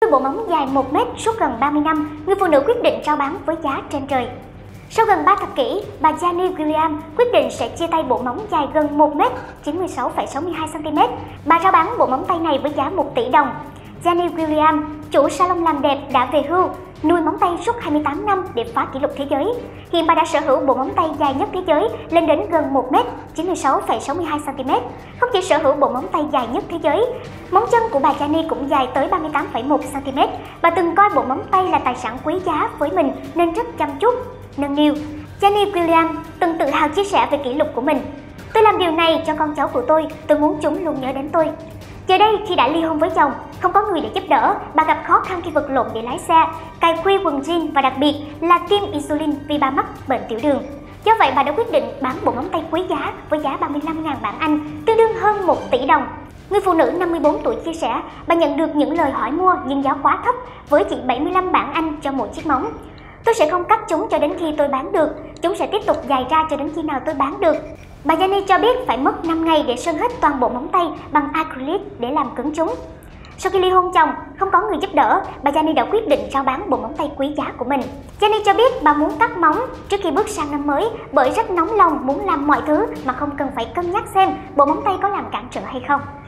Bộ móng dài 1 mét suốt gần 30 năm, người phụ nữ quyết định rao bán với giá trên trời. Sau gần 3 thập kỷ, bà Janet Williams quyết định sẽ chia tay bộ móng dài gần 1 mét 96,62 cm. Bà rao bán bộ móng tay này với giá 1 tỷ đồng. Janet Williams, chủ salon làm đẹp đã về hưu, nuôi móng tay suốt 28 năm để phá kỷ lục thế giới. Hiện bà đã sở hữu bộ móng tay dài nhất thế giới lên đến gần 1 mét 96,62 cm. Không chỉ sở hữu bộ móng tay dài nhất thế giới, móng chân của bà Janet cũng dài tới 38,1 cm. Bà từng coi bộ móng tay là tài sản quý giá với mình nên rất chăm chút, nâng niu. Janet Williams từng tự hào chia sẻ về kỷ lục của mình. Tôi làm điều này cho con cháu của tôi muốn chúng luôn nhớ đến tôi. Giờ đây, khi đã ly hôn với chồng, không có người để giúp đỡ, bà gặp khó khăn khi vật lộn để lái xe, cài khuy quần jean và đặc biệt là tiêm insulin vì bà mắc bệnh tiểu đường. Do vậy, bà đã quyết định bán bộ móng tay quý giá với giá 35.000 bảng Anh, tương đương hơn 1 tỷ đồng. Người phụ nữ 54 tuổi chia sẻ, bà nhận được những lời hỏi mua nhưng giá quá thấp với chỉ 75 bảng Anh cho một chiếc móng. Tôi sẽ không cắt chúng cho đến khi tôi bán được, chúng sẽ tiếp tục dài ra cho đến khi nào tôi bán được. Bà Janet cho biết phải mất 5 ngày để sơn hết toàn bộ móng tay bằng acrylic để làm cứng chúng. Sau khi ly hôn chồng, không có người giúp đỡ, bà Janet đã quyết định rao bán bộ móng tay quý giá của mình. Janet cho biết bà muốn cắt móng trước khi bước sang năm mới bởi rất nóng lòng muốn làm mọi thứ mà không cần phải cân nhắc xem bộ móng tay có làm cản trở hay không.